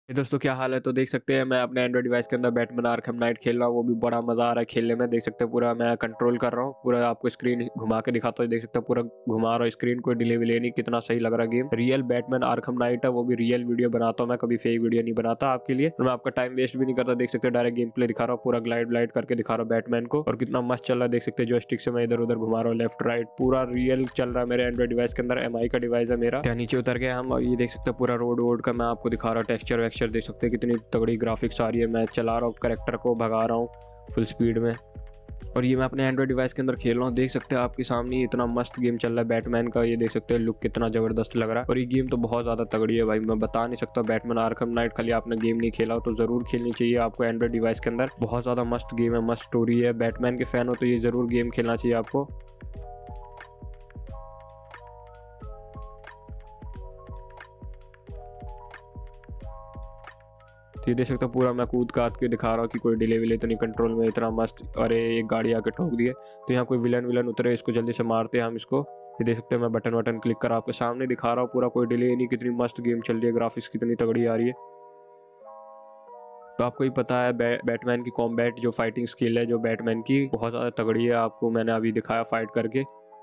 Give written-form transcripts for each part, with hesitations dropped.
ये दोस्तों क्या हाल है। तो देख सकते हैं मैं अपने एंड्रॉइड डिवाइस के अंदर बैटमैन आर्खम नाइट खेल रहा हूँ। वो भी बड़ा मजा आ रहा है खेलने में। देख सकते हैं पूरा मैं कंट्रोल कर रहा हूँ। पूरा आपको स्क्रीन घुमा के दिखाता हूँ। देख सकते हैं पूरा घुमा रहा हूँ स्क्रीन, कोई डिले विले नहीं। कितना सही लग रहा है game. Real Batman Arkham Knight है, वो भी रियल वीडियो बनाता हूँ मैं, कभी फेक वीडियो नहीं बनाता आपके लिए। मैं आपका टाइम वेस्ट भी नहीं करता। देख सकते हैं डायरेक्ट गेम प्ले दिखा रहा हूँ, पूरा ग्लाइड व्लाइड करके दिखा रहा हूँ बैटमैन को, और कितना मस्त चल रहा है। देख सकते हैं जो स्टिक से मैं इधर उधर घुमा रहा हूँ, लेफ्ट राइट पूरा रियल चल रहा है मेरे एंड्रॉइड डिवाइस के अंदर। एमआई का डिवाइस है मेरा। नीचे उतर गए हम, और ये देख सकते हैं पूरा रोड वोड का मैं आपको दिखा रहा हूँ। टेक्सचर वेक्चर देख सकते हैं कितनी तगड़ी ग्राफिक्स आ रही है। मैं चला रहा हूँ कैरेक्टर को, भगा रहा हूँ फुल स्पीड में, और ये मैं अपने एंड्रॉइड डिवाइस के अंदर खेल रहा हूँ। देख सकते हैं आपके सामने इतना मस्त गेम चल रहा है बैटमैन का। ये देख सकते हैं लुक कितना जबरदस्त लग रहा है, और ये गेम तो बहुत ज्यादा तगड़ी है भाई। मैं बता नहीं सकता। बैटमैन आर्खम नाइट खाली आपने गेम नहीं खेला हो तो जरूर खेलनी चाहिए आपको एंड्रॉइड डिवाइस के अंदर। बहुत ज्यादा मस्त गेम है, मस्त स्टोरी है। बैटमैन के फैन हो तो ये जरूर गेम खेलना चाहिए आपको। तो ये देख सकते हो पूरा मैं कूद काद के दिखा रहा हूँ कि कोई डिले विले तो नहीं, कंट्रोल में इतना मस्त। अरे एक गाड़ी आके ठोक दी है, तो यहाँ कोई विलन विलन उतरे, इसको जल्दी से मारते हैं हम इसको। ये देख सकते हैं मैं बटन वटन क्लिक कर आपके सामने दिखा रहा हूँ, पूरा कोई डिले नहीं। कितनी मस्त गेम चल रही है, ग्राफिक्स कितनी तगड़ी आ रही है। तो आपको ही पता है बैटमैन की कॉम्बैट जो फाइटिंग स्किल है जो बैटमैन की, बहुत ज़्यादा तगड़ी है। आपको मैंने अभी दिखाया फाइट करके।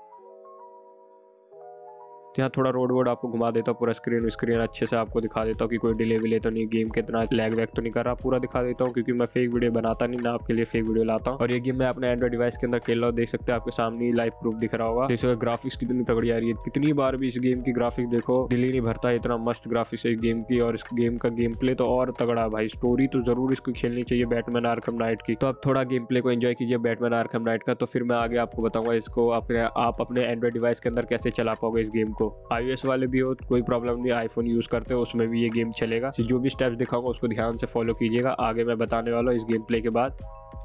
तो यहाँ थोड़ा रोड वोड आपको घुमा देता हूँ, पूरा स्क्रीन स्क्रीन अच्छे से आपको दिखा देता हूँ कि कोई डिले विले तो नहीं, गेम कितना लैग वैग तो नहीं कर रहा, पूरा दिखा देता हूँ। क्योंकि मैं फेक वीडियो बनाता नहीं ना, आपके लिए फेक वीडियो लाता हूँ। और ये गेम मैं अपने एंड्रॉइड डिवाइस के अंदर खेल रहा हूँ। देख सकते हैं आपके सामने लाइव प्रूफ दिख रहा होगा। जैसे ग्राफिक्स कितनी तगड़ी आ रही है। कितनी बार भी इस गेम की ग्राफिक्स देखो, दिल ही नहीं भरता, इतना मस्त ग्राफिक्स है इस गेम की। और इस गेम का गेम प्ले तो और तगड़ा भाई। स्टोरी तो जरूर इसको खेलनी चाहिए बैटमैन आर्खम नाइट की। तो अब थोड़ा गेम प्ले को एंजॉय कीजिए बैटमैन आर्खम नाइट का, तो फिर मैं आगे आपको बताऊंगा इसको आप अपने एंड्रॉइड डिवाइस के अंदर कैसे चला पाओगे इस गेम को। iOS वाले भी हो तो कोई प्रॉब्लम नहीं, आईफोन यूज करते हो उसमें भी ये गेम चलेगा। जो भी स्टेप्स दिखाऊंगा उसको ध्यान से फॉलो कीजिएगा, आगे मैं बताने वाला हूँ इस गेम प्ले के बाद।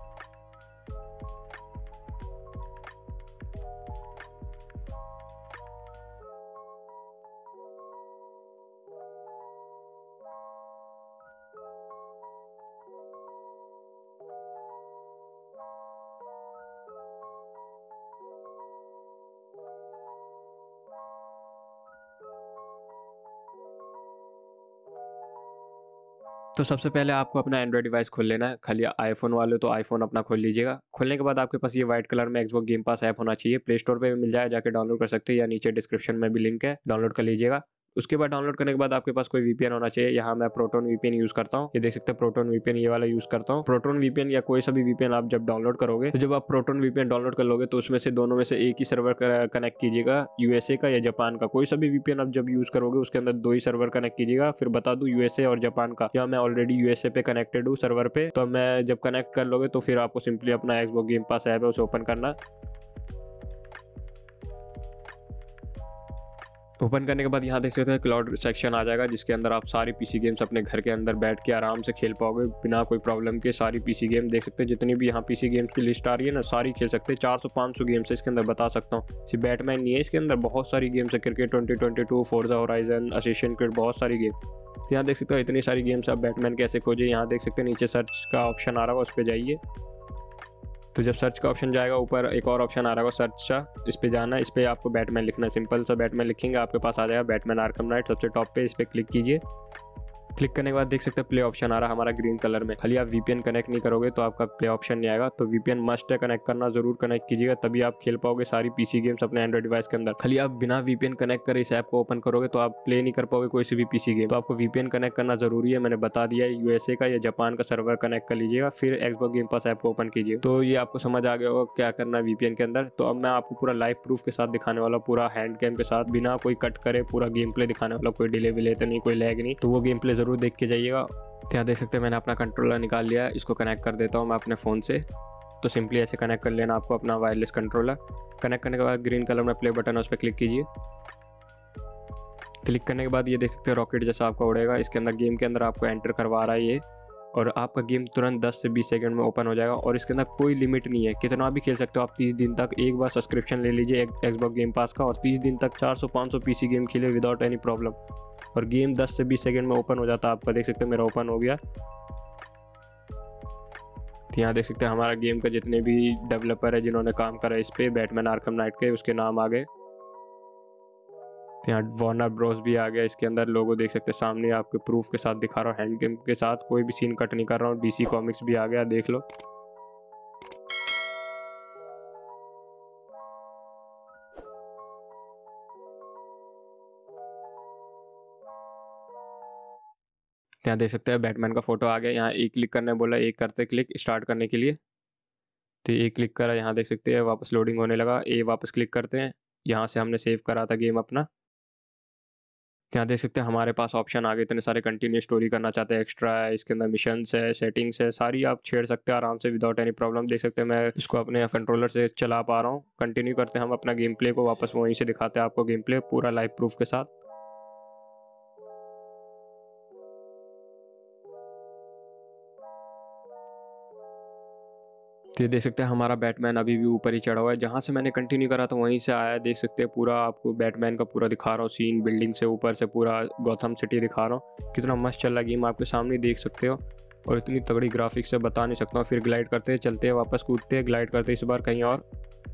तो सबसे पहले आपको अपना एंड्रॉइड डिवाइस खोल लेना है। खाली आईफोन वाले तो आईफोन अपना खोल लीजिएगा। खोलने के बाद आपके पास ये व्हाइट कलर में एक्सबॉक्स गेम पास ऐप होना चाहिए। प्ले स्टोर पे भी मिल जाए, जाके डाउनलोड कर सकते हैं, या नीचे डिस्क्रिप्शन में भी लिंक है, डाउनलोड कर लीजिएगा। उसके बाद डाउनलोड करने के बाद आपके पास कोई वीपीएन होना चाहिए। यहाँ मैं प्रोटोन वीपीएन यूज करता हूँ। ये देख सकते हैं प्रोटोन वीपीएन, ये वाला यूज करता हूँ। प्रोटोन वीपीएन या कोई सा भी वीपीएन आप जब डाउनलोड करोगे, तो जब आप प्रोटोन वीपीएन डाउनलोड कर लोगे तो उसमें से दोनों में से एक ही सर्वर कनेक्ट कीजिएगा, यूएसए का या जापान का। कोई सा भी वीपीएन आप जब यूज करोगे उसके अंदर दो ही सर्वर कनेक्ट कीजिएगा। फिर बता दूं यूएसए और जापान का, या मैं ऑलरेडी यूएसए पे कनेक्टेड हूँ सर्वर पे। तो मैं जब कनेक्ट कर लोगे तो फिर आपको सिंपली अपना एक्सबॉक्स गेम पास ऐप है उसे ओपन करना। ओपन करने के बाद यहाँ देख सकते हैं क्लाउड सेक्शन आ जाएगा, जिसके अंदर आप सारी पीसी गेम्स अपने घर के अंदर बैठ के आराम से खेल पाओगे बिना कोई प्रॉब्लम के। सारी पीसी गेम देख सकते हैं, जितनी भी यहाँ पीसी गेम्स की लिस्ट आ रही है ना, सारी खेल सकते हैं। 400-500 गेम्स है इसके अंदर, बता सकता हूँ। सिर्फ बैटमैन नहीं है इसके अंदर, बहुत सारी गेम्स है। Cricket 2022, Forza Horizon, assistant cricket, बहुत सारी गेम। तो यहाँ देख सकते हो इतनी सारी गेम्स। आप बैटमैन कैसे खोजे, यहाँ देख सकते हैं नीचे सर्च का ऑप्शन आ रहा है, उस पर जाइए। तो जब सर्च का ऑप्शन जाएगा, ऊपर एक और ऑप्शन आ रहा है सर्च का, इस पे जाना है। इस पे आपको बैटमैन लिखना है, सिंपल सा बैटमैन लिखेंगे आपके पास आ जाएगा बैटमैन आर्खम नाइट सबसे टॉप पे। इस पे क्लिक कीजिए। क्लिक करने के बाद देख सकते हैं प्ले ऑप्शन आ रहा है हमारा ग्रीन कलर में। खाली आप वीपीएन कनेक्ट नहीं करोगे तो आपका प्ले ऑप्शन नहीं आएगा। तो वीपीएन मस्ट है, कनेक्ट करना जरूर कनेक्ट कीजिएगा, तभी आप खेल पाओगे सारी पीसी गेम्स अपने एंड्रॉइड डिवाइस के अंदर। खाली आप बिना वीपीएन कनेक्ट करे इस ऐप को ओपन करोगे तो आप प्ले नहीं कर पाओगे कोई सी भी पीसी गेम। तो आपको वीपीएन कनेक्ट करना जरूरी है, मैंने बता दिया है। यूएसए का या जापान का सर्वर कनेक्ट कर लीजिएगा, फिर एक्सबॉक्स गेम पास ऐप को ओपन कीजिए। तो ये आपको समझ आ गया होगा क्या करना है वीपीएन के अंदर। तो अब मैं आपको पूरा लाइव प्रूफ के साथ दिखाने वाला, पूरा हैंड कैम के साथ, बिना कोई कट करे पूरा गेम प्ले दिखाने वाला। कोई डिले विले तो नहीं, कोई लैग नहीं। तो वो गेम प्ले जरूर देख के जाइएगा। तो यहाँ देख सकते हैं मैंने अपना कंट्रोलर निकाल लिया है, इसको कनेक्ट कर देता हूँ मैं अपने फ़ोन से। तो सिंपली ऐसे कनेक्ट कर लेना आपको अपना वायरलेस कंट्रोलर। कनेक्ट करने के बाद ग्रीन कलर में प्ले बटन है, उस पर क्लिक कीजिए। क्लिक करने के बाद ये देख सकते हैं रॉकेट जैसा आपका उड़ेगा। इसके अंदर गेम के अंदर आपको एंटर करवा रहा है ये, और आपका गेम तुरंत 10 से 20 सेकंड में ओपन हो जाएगा। और इसके अंदर कोई लिमिट नहीं है, कितना भी खेल सकते हो आप 30 दिन तक। एक बार सब्सक्रिप्शन ले लीजिए एक्सबॉक्स गेम पास का, और 30 दिन तक 400-500 पीसी गेम खेले विदाउट एनी प्रॉब्लम। और गेम 10 से 20 सेकंड में ओपन हो जाता है आपका। देख सकते हैं मेरा ओपन हो गया। तो यहाँ देख सकते हैं हमारा गेम का जितने भी डेवलपर है जिन्होंने काम करा इस पे बैटमैन आर्खम नाइट के, उसके नाम आ गए। तो यहाँ वार्नर ब्रोस भी आ गया, इसके अंदर लोगो देख सकते हैं सामने आपके प्रूफ के साथ दिखा रहा हूँ, हैंड गेम के साथ कोई भी सीन कट नहीं कर रहा हूँ। डीसी कॉमिक्स भी आ गया, देख लो। यहाँ देख सकते हैं बैटमैन का फोटो आ गया। यहाँ एक क्लिक करने बोला, एक करते क्लिक स्टार्ट करने के लिए, तो एक क्लिक करा। यहाँ देख सकते हैं वापस लोडिंग होने लगा। वापस क्लिक करते हैं, यहाँ से हमने सेव करा था गेम अपना। यहाँ देख सकते हैं हमारे पास ऑप्शन आ गए इतने सारे। कंटिन्यू स्टोरी करना चाहते हैं, एक्स्ट्रा है, इसके अंदर मिशंस है, सेटिंग्स है, सारी आप छेड़ सकते हैं आराम से विदाउट एनी प्रॉब्लम। देख सकते हैं मैं इसको अपने कंट्रोलर से चला पा रहा हूँ। कंटिन्यू करते हैं हम अपना गेम प्ले को, वापस वहीं से दिखाते हैं आपको गेम प्ले पूरा लाइव प्रूफ के साथ। तो ये देख सकते हैं हमारा बैटमैन अभी भी ऊपर ही चढ़ा हुआ है, जहाँ से मैंने कंटिन्यू करा था वहीं से आया है। देख सकते हैं पूरा आपको बैटमैन का पूरा दिखा रहा हूँ सीन, बिल्डिंग से ऊपर से पूरा गॉथम सिटी दिखा रहा हूँ। कितना मस्त चल रहा गेम आपके सामने देख सकते हो, और इतनी तगड़ी ग्राफिक्स से बता नहीं सकता हूँ। फिर ग्लाइड करते हैं, चलते हैं, वापस कूदते हैं, ग्लाइड करते हैं इस बार कहीं और।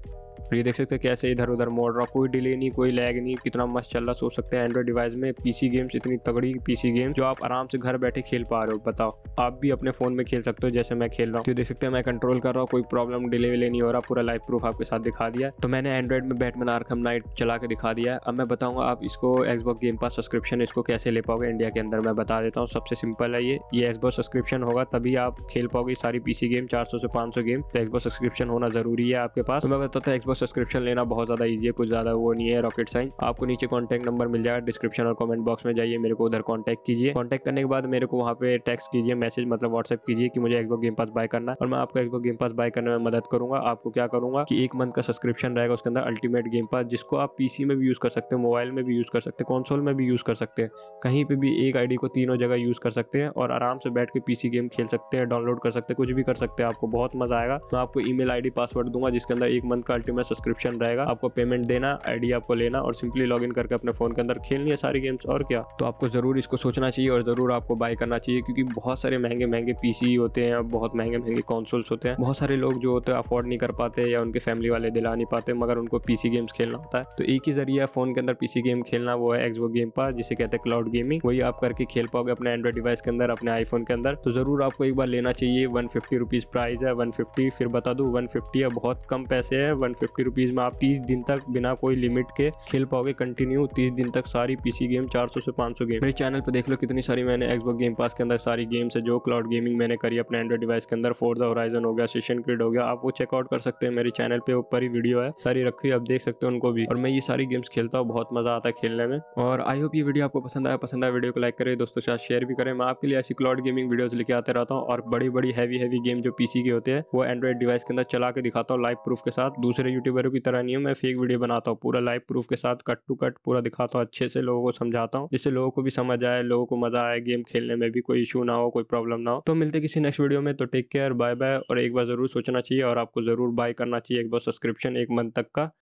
ये देख सकते हैं कैसे इधर उधर मोड़ रहा, कोई डिले नहीं, कोई लैग नहीं, कितना मस्त चल रहा। सोच सकते हैं एंड्रॉइड डिवाइस में पीसी गेम्स, इतनी तगड़ी पीसी गेम जो आप आराम से घर बैठे खेल पा रहे हो। बताओ, आप भी अपने फोन में खेल सकते हो जैसे मैं खेल रहा हूँ। तो देख सकते हैं मैं कंट्रोल कर रहा हूँ, कोई प्रॉब्लम डिले विले नहीं हो रहा, पूरा लाइव प्रूफ आपके साथ दिखा दिया। तो मैंने एंड्रॉइड में बैटमैन आर्खम नाइट चला के दिखा दिया है। अब मैं बताऊंगा आप इसको एक्सबॉक्स गेम पास सब्सक्रिप्शन इसको कैसे ले पाओगे इंडिया के अंदर। मैं बता देता हूँ, सबसे सिंपल है ये एक्सबॉक्स सब्सक्रिप्शन होगा तभी आप खेल पाओगे सारी पीसी गेम, 400 से 500 गेम। तो एक्सबॉक्स सब्सक्रिप्शन होना जरूरी है आपके पास। तो मैं बताता हूँ एक्सबॉक्स सब्सक्रिप्शन लेना बहुत ज़्यादा ईजी है, कुछ ज़्यादा वो नहीं है रॉकेट साइन। आपको नीचे कॉन्टैक्ट नंबर मिल जाएगा डिस्क्रिप्शन और कमेंट बॉक्स में, जाइए मेरे को उधर कॉन्टैक्ट कीजिए। कॉन्टैक्ट करने के बाद मेरे को वहाँ पे टेक्स्ट कीजिए, मैसेज मतलब व्हाट्सएप कीजिए कि मुझे एक्सबॉक्स गेम पास बाय करना है, और मैं आपको एक्सबॉक्स गेम पास बाय करने में मदद करूंगा। आपको क्या करूंगा कि 1 मंथ का सब्सक्रिप्शन रहेगा, उसके अंदर अल्टीमेट गेम पास, जिसको आप पीसी में भी यूज़ कर सकते हैं, मोबाइल में भी यूज़ कर सकते हैं, कंसोल में भी यूज़ कर सकते हैं, कहीं पे भी एक आईडी को तीनों जगह यूज़ कर सकते हैं, और आराम से बैठ के पीसी गेम खेल सकते हैं, डाउनलोड कर सकते हैं, कुछ भी कर सकते हैं। आपको बहुत मजा आएगा। मैं आपको ईमेल आईडी पासवर्ड दूंगा जिसके अंदर 1 मंथ का अल्टीमेट सब्सक्रिप्शन रहेगा। आपको पेमेंट देना, आईडी आपको लेना, और सिंपली लॉगिन करके अपने फोन के अंदर खेलनी है सारी गेम्स, और क्या। तो आपको जरूर इसको सोचना चाहिए और जरूर आपको बाय करना चाहिए, क्योंकि बहुत सारे महंगे महंगे पीसी होते हैं, बहुत महंगे महंगे कंसोल्स होते हैं। बहुत सारे लोग जो होते हैं अफोर्ड नहीं कर पाते, या उनके फैमिली वाले दिला नहीं पाते, मगर उनको पीसी गेम्स खेलना होता है। तो एक ही जरिया है फोन के अंदर पीसी गेम खेलना, वो है एक्सबॉक्स गेम पास, जिसे कहते हैं क्लाउड गेमिंग। वही आप करके खेल पाओगे अपने एंड्रॉइड डिवाइस के अंदर, अपने आईफोन के अंदर। तो जरूर आपको एक बार लेना चाहिए। 150 रुपीज प्राइस है, 150। फिर बता दूं 150 है, बहुत कम पैसे है। 150 रुपीज में आप 30 दिन तक बिना कोई लिमिट के खेल पाओगे कंटिन्यू 30 दिन तक सारी पीसी गेम, 400 से 500 गेम। मेरे चैनल पे देख लो कितनी सारी मैंने एक्सबॉक्स गेम पास के अंदर सारी गेम्स है जो क्लाउड गेमिंग मैंने करी अपने एंड्रॉइड डिवाइस के अंदर। फोर्जा होराइजन हो गया, असिस्टेंट क्रीड हो गया, आप वो चेकआउट कर सकते हैं मेरे चैनल पे, ऊपर ही वीडियो है सारी रखी है, आप देख सकते हो उनको भी। और मैं ये सारी गेम्स खेलता हूँ, बहुत मजा आता है खेलने में। और आई होप ये वीडियो आपको पसंद आया वीडियो को लाइक करें, दोस्तों के साथ शेयर भी करें। मैं आपके लिए ऐसी क्लाउड गेमिंग वीडियोस लेके आते रहता हूँ, और बड़ी बड़ी हैवी गेम जो पीसी के होते हैं वो एंड्रॉइड डिवाइस के अंदर चला के दिखाता हूँ लाइव प्रूफ के साथ। दूसरे यूट्यूबरों की तरह नहीं हूँ मैं, फेक वीडियो बनाता हूँ, पूरा लाइव प्रूफ के साथ कट टू कट पूरा दिखाता हूँ, अच्छे से लोगों को समझाता हूँ, जिससे लोगों को भी समझ आए, लोगों को मजा आए, गेम खेलने में भी कोई इशू ना हो, कोई प्रॉब्लम ना हो। तो मिलते किसी नेक्स्ट वीडियो में, तो टेक केयर, बाय बाय। और एक बार जरूर सोचना चाहिए और आपको जरूर बाय करना चाहिए एक बार सब्सक्रिप्शन 1 मंथ तक का।